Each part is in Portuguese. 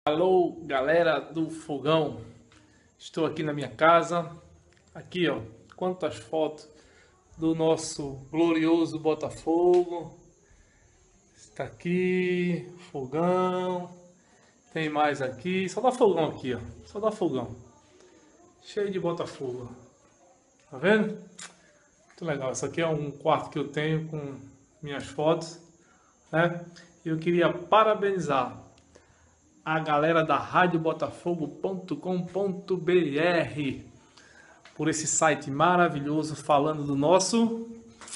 Alô, galera do fogão. Estou aqui na minha casa. Aqui, ó, quantas fotos do nosso glorioso Botafogo. Está aqui, fogão. Tem mais aqui, só dá fogão aqui, ó. Só dá fogão. Cheio de Botafogo. Tá vendo? Muito legal. Isso aqui é um quarto que eu tenho com minhas fotos, né? Eu queria parabenizar a galera da radiobotafogo.com.br por esse site maravilhoso falando do nosso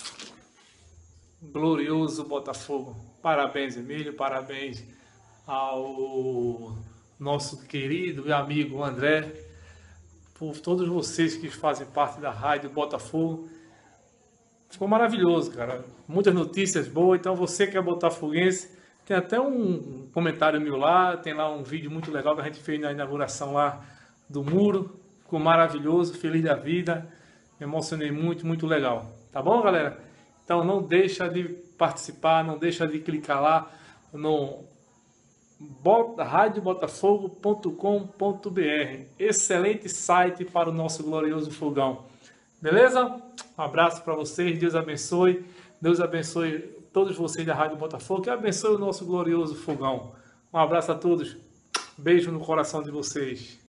glorioso Botafogo. Parabéns, Emílio, parabéns ao nosso querido e amigo André, por todos vocês que fazem parte da Rádio Botafogo. Ficou maravilhoso, cara. Muitas notícias boas. Então você que é botafoguense, tem até um comentário meu lá, tem lá um vídeo muito legal que a gente fez na inauguração lá do muro. Ficou maravilhoso, feliz da vida. Me emocionei muito, muito legal. Tá bom, galera? Então não deixa de participar, não deixa de clicar lá no radiobotafogo.com.br. Excelente site para o nosso glorioso fogão. Beleza? Um abraço para vocês, Deus abençoe. Deus abençoe todos vocês da Rádio Botafogo, que abençoe o nosso glorioso fogão. Um abraço a todos. Beijo no coração de vocês.